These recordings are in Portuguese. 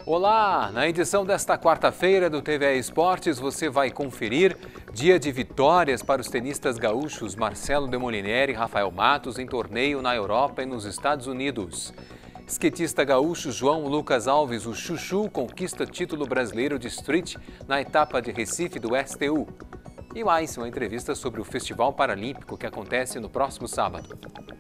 Olá! Na edição desta quarta-feira do TVE Esportes, você vai conferir dia de vitórias para os tenistas gaúchos Marcelo Demoliner e Rafael Matos em torneio na Europa e nos Estados Unidos. Skatista gaúcho João Lucas Alves, o Chuchu, conquista título brasileiro de street na etapa de Recife do STU. E mais uma entrevista sobre o Festival Paralímpico que acontece no próximo sábado.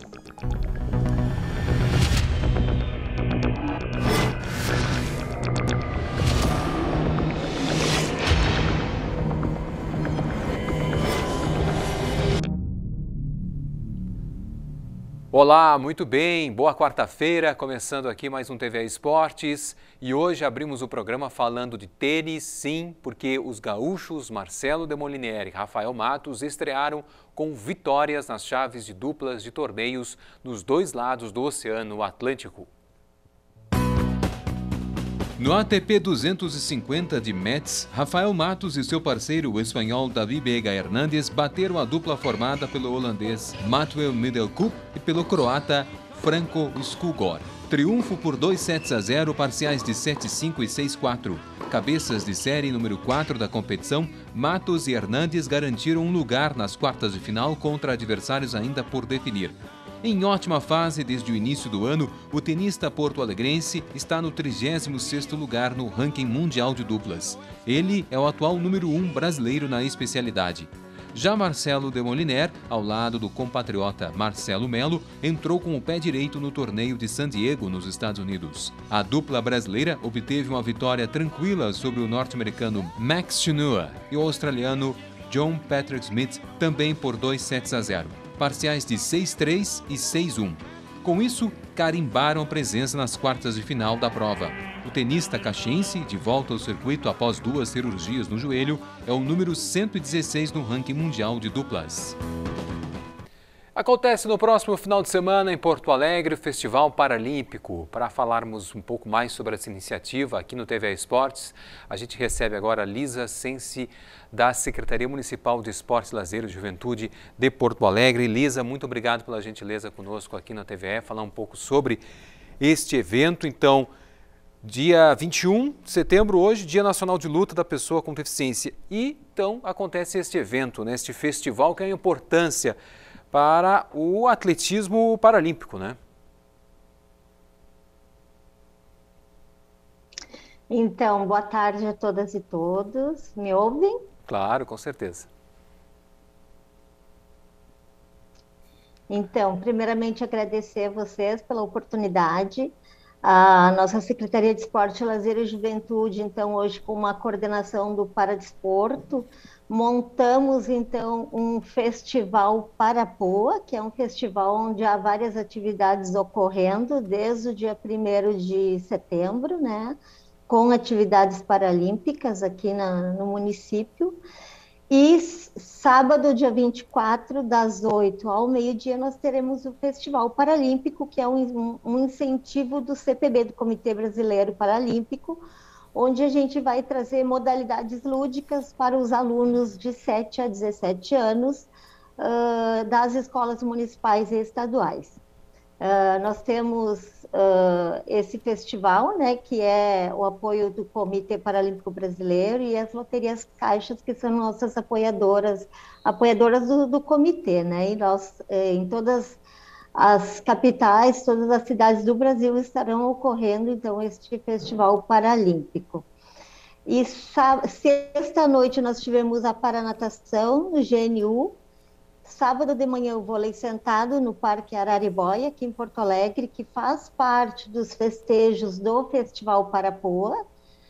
Olá, muito bem, boa quarta-feira, começando aqui mais um TVE Esportes e hoje abrimos o programa falando de tênis, sim, porque os gaúchos Marcelo Demoliner e Rafael Matos estrearam com vitórias nas chaves de duplas de torneios nos dois lados do Oceano Atlântico. No ATP 250 de Metz, Rafael Matos e seu parceiro, o espanhol David Vega Hernández, bateram a dupla formada pelo holandês Matwell Middelkoop e pelo croata Franco Skugor. Triunfo por 2-0, parciais de 7-5 e 6-4. Cabeças de série número 4 da competição, Matos e Hernández garantiram um lugar nas quartas de final contra adversários ainda por definir. Em ótima fase desde o início do ano, o tenista porto-alegrense está no 36º lugar no ranking mundial de duplas. Ele é o atual número 1 brasileiro na especialidade. Já Marcelo Demoliner, ao lado do compatriota Marcelo Melo, entrou com o pé direito no torneio de San Diego, nos Estados Unidos. A dupla brasileira obteve uma vitória tranquila sobre o norte-americano Max Chinua e o australiano John Patrick Smith, também por 2-0. Parciais de 6-3 e 6-1. Com isso, carimbaram a presença nas quartas de final da prova. O tenista caxiense, de volta ao circuito após 2 cirurgias no joelho, é o número 116 no ranking mundial de duplas. Acontece no próximo final de semana em Porto Alegre o Festival Paralímpico. Para falarmos um pouco mais sobre essa iniciativa aqui no TVE Esportes, a gente recebe agora a Lisa Sensi, da Secretaria Municipal de Esportes, Lazer e Juventude de Porto Alegre. Lisa, muito obrigado pela gentileza conosco aqui na TVE, falar um pouco sobre este evento. Então, dia 21 de setembro, hoje, Dia Nacional de Luta da Pessoa com Deficiência. E, então, acontece este evento, né, este festival que é a importância para o atletismo paralímpico, né? Então, boa tarde a todas e todos. Me ouvem? Claro, com certeza. Então, primeiramente agradecer a vocês pela oportunidade. A nossa Secretaria de Esporte, Lazer e Juventude, então, hoje com uma coordenação do Paradesporto, montamos, então, um festival Parapoa, que é um festival onde há várias atividades ocorrendo desde o dia 1º de setembro, né, com atividades paralímpicas aqui no município. E sábado, dia 24, das 8 ao meio-dia, nós teremos o Festival Paralímpico, que é um incentivo do CPB, do Comitê Brasileiro Paralímpico, onde a gente vai trazer modalidades lúdicas para os alunos de 7 a 17 anos das escolas municipais e estaduais. Nós temos esse festival, né, que é o apoio do Comitê Paralímpico Brasileiro e as loterias caixas, que são nossas apoiadoras do comitê, né, e nós, em todas as capitais, todas as cidades do Brasil estarão ocorrendo, então, este festival paralímpico. E sexta-noite nós tivemos a paranatação no GNU. Sábado de manhã o vôlei sentado no Parque Araribóia, aqui em Porto Alegre, que faz parte dos festejos do Festival Parapoa.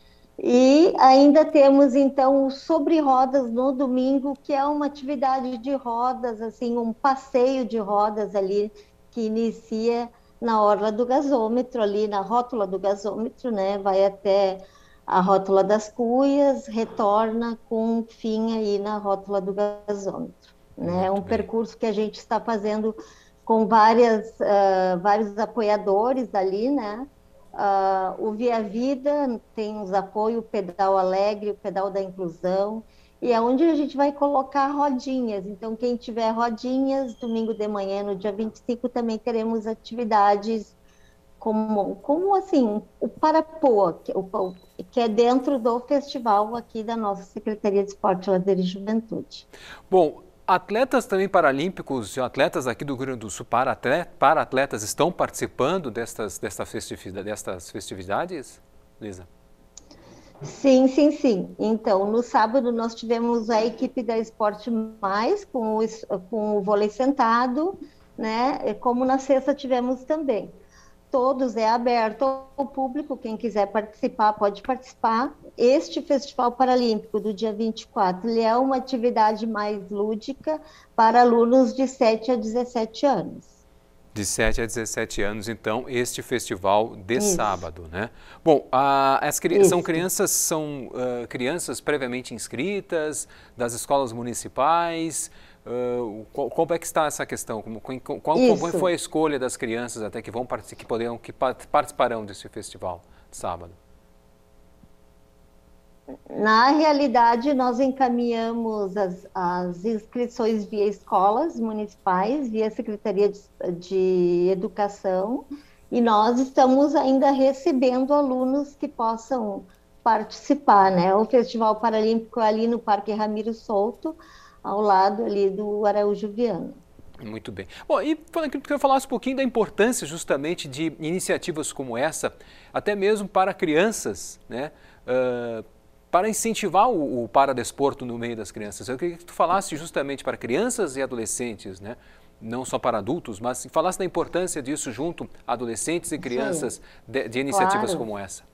E ainda temos, então, o Sobre Rodas no domingo, que é uma atividade de rodas, assim, um passeio de rodas ali, que inicia na orla do gasômetro, ali na rótula do gasômetro, né? Vai até a rótula das Cuias, retorna com fim aí na rótula do gasômetro. Né? Um percurso que a gente está fazendo com vários apoiadores ali, né? O Via Vida tem os apoios, o Pedal Alegre, o Pedal da Inclusão, e é onde a gente vai colocar rodinhas. Então, quem tiver rodinhas, domingo de manhã, no dia 25, também teremos atividades como assim, o Parapoa, que é dentro do festival aqui da nossa Secretaria de Esporte, Lazer e Juventude. Bom, atletas também paralímpicos, atletas aqui do Rio Grande do Sul, para-atletas estão participando destas festividades, Lisa? Sim, sim, sim. Então, no sábado nós tivemos a equipe da Esporte Mais com o vôlei sentado, né? Como na sexta tivemos também. Todos é aberto ao público, quem quiser participar pode participar. Este Festival Paralímpico do dia 24, ele é uma atividade mais lúdica para alunos de 7 a 17 anos. De 7 a 17 anos, então, este festival de Isso, sábado, né? Bom, isso. são crianças previamente inscritas das escolas municipais. Como é que está essa questão? Como foi a Isso. escolha das crianças até que que participarão desse festival de sábado? Na realidade, nós encaminhamos as inscrições via escolas municipais, via Secretaria de Educação, e nós estamos ainda recebendo alunos que possam participar, né? O Festival Paralímpico é ali no Parque Ramiro Souto, ao lado ali do Araújo Viana. Muito bem. Bom, e queria que eu falasse um pouquinho da importância justamente de iniciativas como essa, até mesmo para crianças, né? Para incentivar o paradesporto no meio das crianças. Eu queria que tu falasse justamente para crianças e adolescentes, né? Não só para adultos, mas falasse da importância disso junto a adolescentes e Sim, crianças de iniciativas claro. como essa.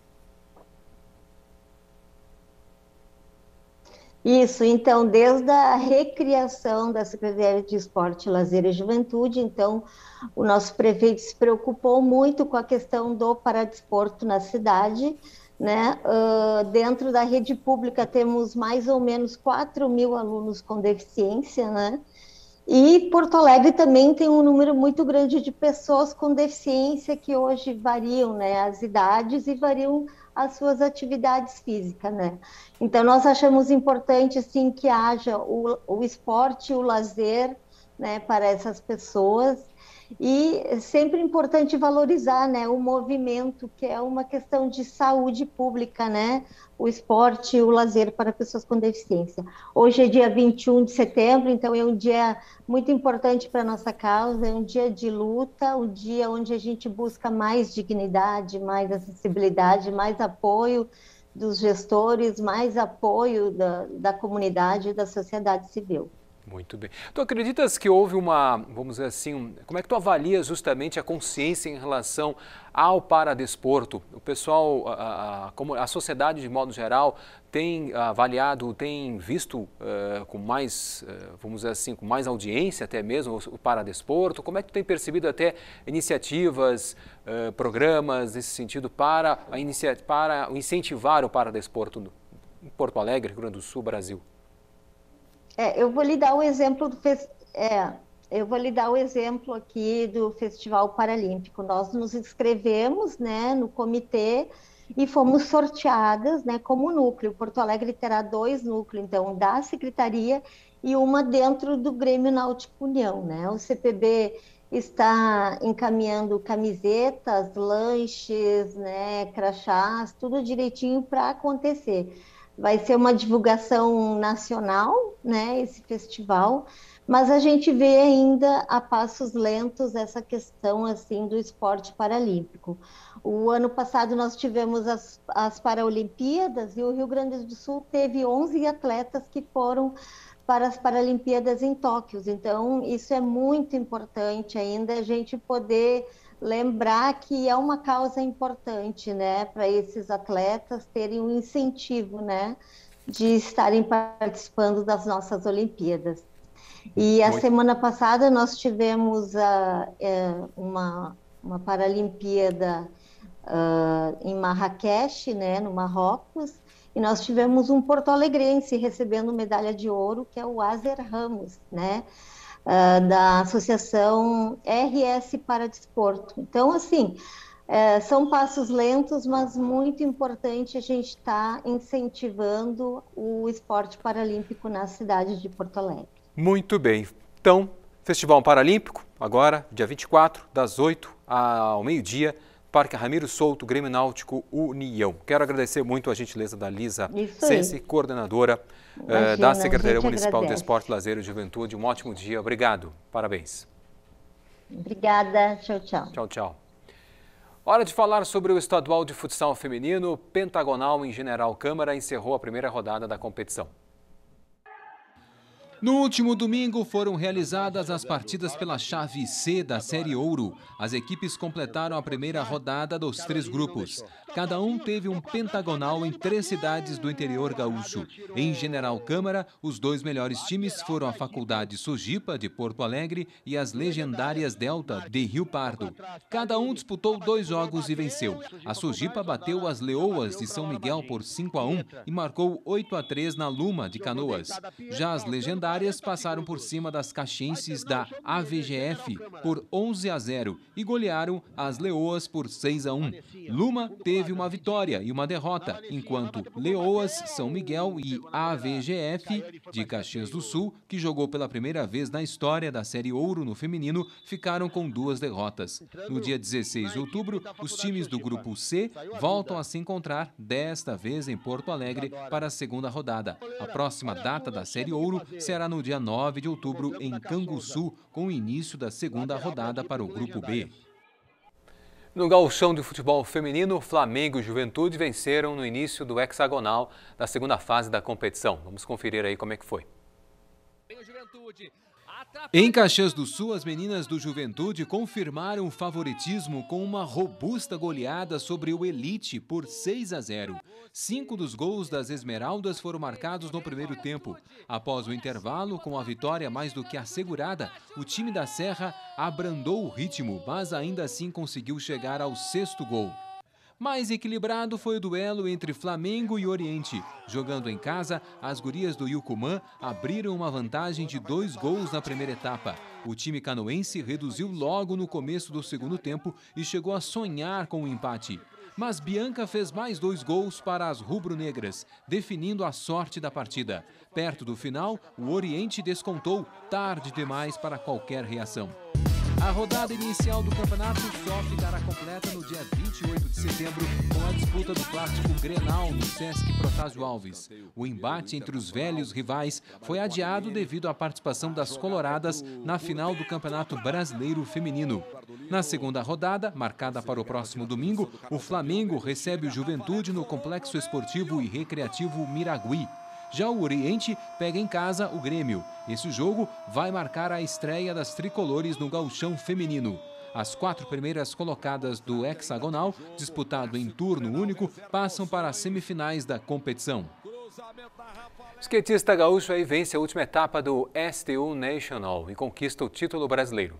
Isso, então, desde a recriação da Secretaria de Esporte, Lazer e Juventude, então, o nosso prefeito se preocupou muito com a questão do paradesporto na cidade, né? Dentro da rede pública temos mais ou menos 4.000 alunos com deficiência, né? E Porto Alegre também tem um número muito grande de pessoas com deficiência que hoje variam, né, as idades e variam as suas atividades físicas, né? Então nós achamos importante assim que haja o esporte, o lazer, né, para essas pessoas e é sempre importante valorizar, né, o movimento que é uma questão de saúde pública, né? O esporte e o lazer para pessoas com deficiência. Hoje é dia 21 de setembro, então é um dia muito importante para a nossa causa, é um dia de luta, um dia onde a gente busca mais dignidade, mais acessibilidade, mais apoio dos gestores, mais apoio da comunidade e da sociedade civil. Muito bem. Tu acreditas que houve vamos dizer assim, como é que tu avalias justamente a consciência em relação ao paradesporto? O pessoal, como a sociedade de modo geral tem avaliado, tem visto com mais, vamos dizer assim, com mais audiência até mesmo o paradesporto? Como é que tu tem percebido até iniciativas, programas nesse sentido para incentivar o paradesporto em Porto Alegre, Rio Grande do Sul, Brasil? Eu vou lhe dar o exemplo eu vou lhe dar o exemplo aqui do Festival Paralímpico. Nós nos inscrevemos, né, no comitê e fomos sorteadas, né, como núcleo. Porto Alegre terá 2 núcleos, então, da Secretaria e uma dentro do Grêmio Náutico União, né? O CPB está encaminhando camisetas, lanches, né, crachás, tudo direitinho para acontecer. Vai ser uma divulgação nacional, né, esse festival, mas a gente vê ainda a passos lentos essa questão assim do esporte paralímpico. O ano passado nós tivemos as Paralimpíadas e o Rio Grande do Sul teve 11 atletas que foram para as Paralimpíadas em Tóquio. Então, isso é muito importante ainda, a gente poder lembrar que é uma causa importante, né, para esses atletas terem um incentivo, né, de estarem participando das nossas Olimpíadas. E a Muito. semana passada nós tivemos uma Paralimpíada em Marrakech, né, no Marrocos, e nós tivemos um porto-alegrense recebendo medalha de ouro, que é o Azer Ramos, né, da Associação RS Paradesporto. Então, assim, são passos lentos, mas muito importante a gente estar incentivando o esporte paralímpico na cidade de Porto Alegre. Muito bem. Então, Festival Paralímpico, agora, dia 24, das 8 ao meio-dia, Parque Ramiro Souto, Grêmio Náutico União. Quero agradecer muito a gentileza da Lisa Sense, coordenadora da Secretaria Municipal de Esporte, Lazer e Juventude. Um ótimo dia, obrigado, parabéns. Obrigada, tchau, tchau. Tchau, tchau. Hora de falar sobre o estadual de futsal feminino. Pentagonal em General Câmara encerrou a primeira rodada da competição. No último domingo foram realizadas as partidas pela chave C da Série Ouro. As equipes completaram a primeira rodada dos 3 grupos. Cada um teve um pentagonal em 3 cidades do interior gaúcho. Em General Câmara, os 2 melhores times foram a Faculdade Sojipa, de Porto Alegre, e as Legendárias Delta, de Rio Pardo. Cada um disputou 2 jogos e venceu. A Sojipa bateu as Leoas de São Miguel por 5-1 e marcou 8-3 na Luma, de Canoas. Já as Legendárias passaram por cima das caxienses da AVGF por 11-0 e golearam as Leoas por 6-1. Luma teve uma vitória e uma derrota, enquanto Leoas, São Miguel e AVGF de Caxias do Sul, que jogou pela primeira vez na história da Série Ouro no feminino, ficaram com 2 derrotas. No dia 16 de outubro, os times do Grupo C voltam a se encontrar, desta vez em Porto Alegre, para a segunda rodada. A próxima data da Série Ouro será no dia 9 de outubro em Canguçu, com o início da segunda rodada para o Grupo B. No gauchão de futebol feminino, Flamengo e Juventude venceram no início do hexagonal da segunda fase da competição. Vamos conferir aí como é que foi. Em Caxias do Sul, as meninas do Juventude confirmaram o favoritismo com uma robusta goleada sobre o Elite por 6-0. 5 dos gols das Esmeraldas foram marcados no primeiro tempo. Após o intervalo, com a vitória mais do que assegurada, o time da Serra abrandou o ritmo, mas ainda assim conseguiu chegar ao 6º gol. Mais equilibrado foi o duelo entre Flamengo e Oriente. Jogando em casa, as gurias do Yucumã abriram uma vantagem de 2 gols na primeira etapa. O time canoense reduziu logo no começo do segundo tempo e chegou a sonhar com o empate. Mas Bianca fez mais 2 gols para as rubro-negras, definindo a sorte da partida. Perto do final, o Oriente descontou, tarde demais para qualquer reação. A rodada inicial do campeonato só ficará completa no dia 28 de setembro, com a disputa do clássico Grenal no Sesc Protásio Alves. O embate entre os velhos rivais foi adiado devido à participação das coloradas na final do Campeonato Brasileiro Feminino. Na segunda rodada, marcada para o próximo domingo, o Flamengo recebe o Juventude no Complexo Esportivo e Recreativo Miragui. Já o Oriente pega em casa o Grêmio. Esse jogo vai marcar a estreia das tricolores no gauchão feminino. As 4 primeiras colocadas do hexagonal, disputado em turno único, passam para as semifinais da competição. O skatista gaúcho aí vence a última etapa do STU National e conquista o título brasileiro.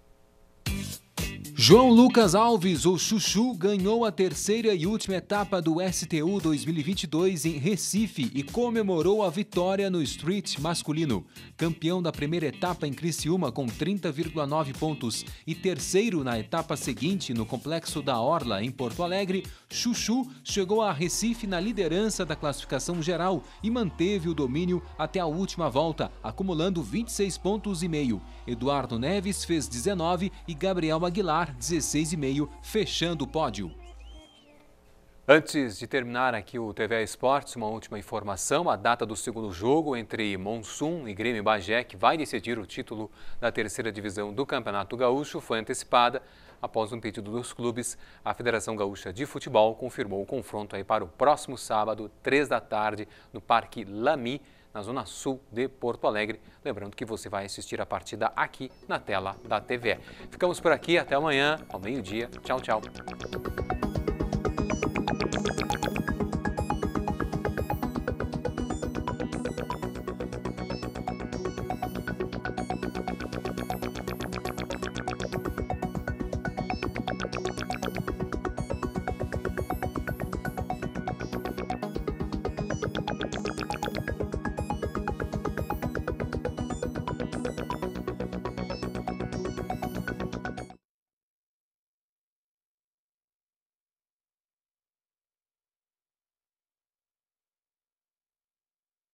João Lucas Alves, o Chuchu, ganhou a terceira e última etapa do STU 2022 em Recife e comemorou a vitória no street masculino. Campeão da primeira etapa em Criciúma com 30,9 pontos e terceiro na etapa seguinte no Complexo da Orla, em Porto Alegre, Chuchu chegou a Recife na liderança da classificação geral e manteve o domínio até a última volta, acumulando 26,5 pontos. Eduardo Neves fez 19 e Gabriel Aguilar 16,5, fechando o pódio. Antes de terminar aqui o TV Esportes, uma última informação. A data do segundo jogo entre Monsun e Grêmio Bagé, que vai decidir o título da terceira divisão do Campeonato Gaúcho, foi antecipada. Após um pedido dos clubes, a Federação Gaúcha de Futebol confirmou o confronto aí para o próximo sábado, 3 da tarde, no Parque Lamy, na zona sul de Porto Alegre. Lembrando que você vai assistir a partida aqui na tela da TVE. Ficamos por aqui, até amanhã, ao meio-dia. Tchau, tchau.